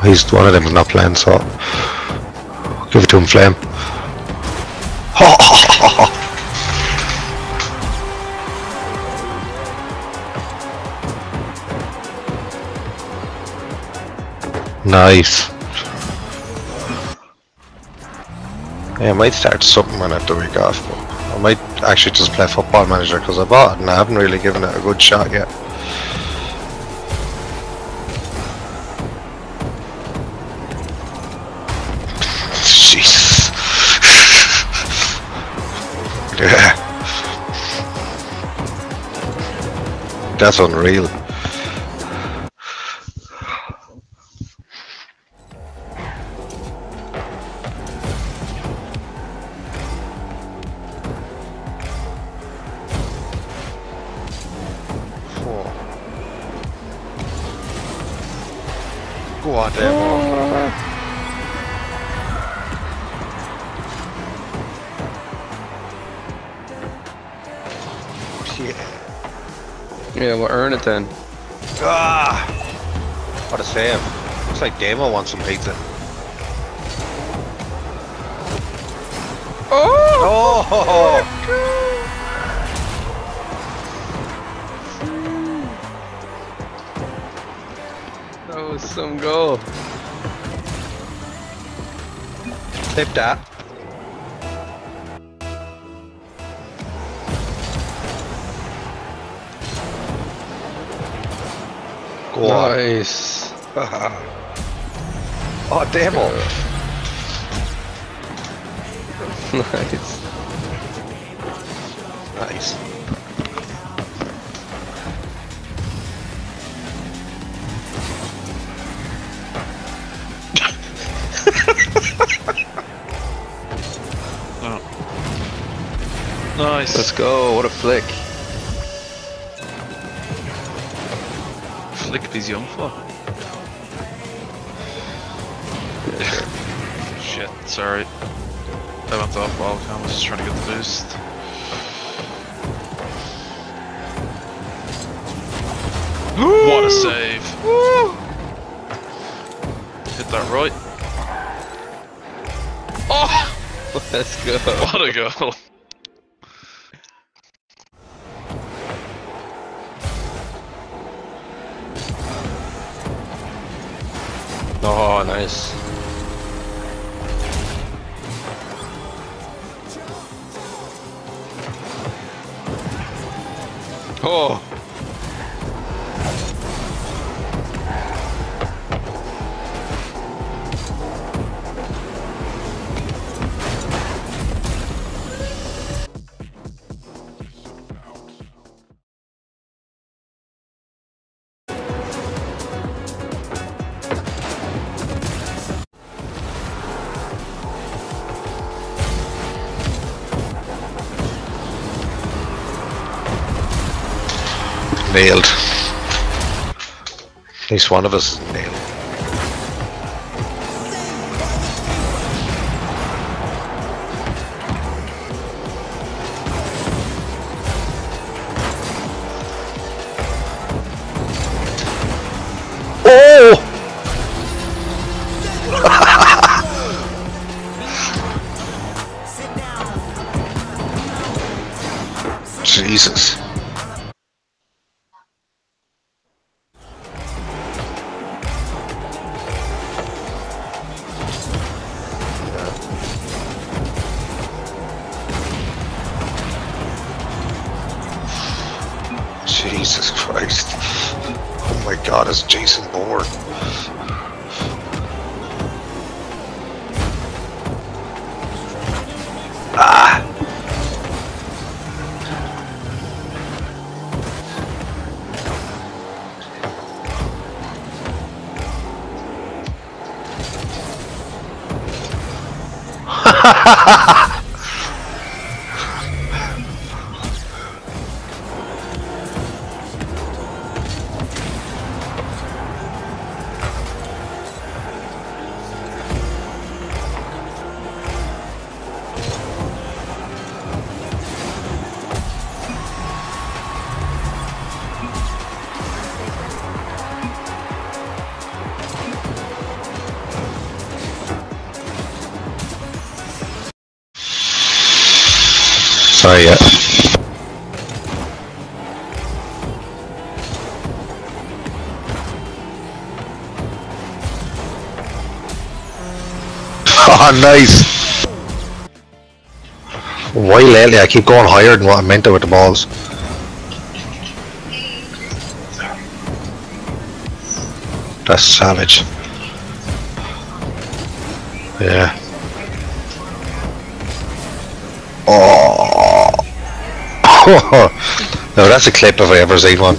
he's one of them is not playing, so give it to him, Flame. Nice. Yeah, I might start something when I have the week off, but I might actually just play Football Manager because I bought it and I haven't really given it a good shot yet. Jesus. Yeah. That's unreal. Go on, Demo. Yeah, we'll earn it then. Ah! What a save. Looks like Demo wants some pizza. Oh! That was some goal. Tip that. Go on. Nice. Oh, Demo. Nice. Nice. Oh. Nice. Let's go. What a flick. Flick these young for. Shit, sorry. I went off while I was just trying to get the boost. What a save! Hit that right. Oh! Let's go. What a goal! Oh, nice. Oh. Nailed. At least one of us is nailed. Oh! Jesus. Jesus Christ. Oh my God, it's Jason Bourne. Ah! Ha ha ha ha! Sorry, yeah. Oh, nice! Why lately I keep going higher than what I meant to with the balls. That's savage. Yeah. Oh! No, that's a clip if I ever seen one.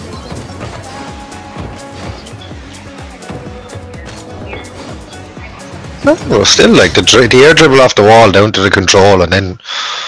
No, well, still like the air dribble off the wall down to the control and then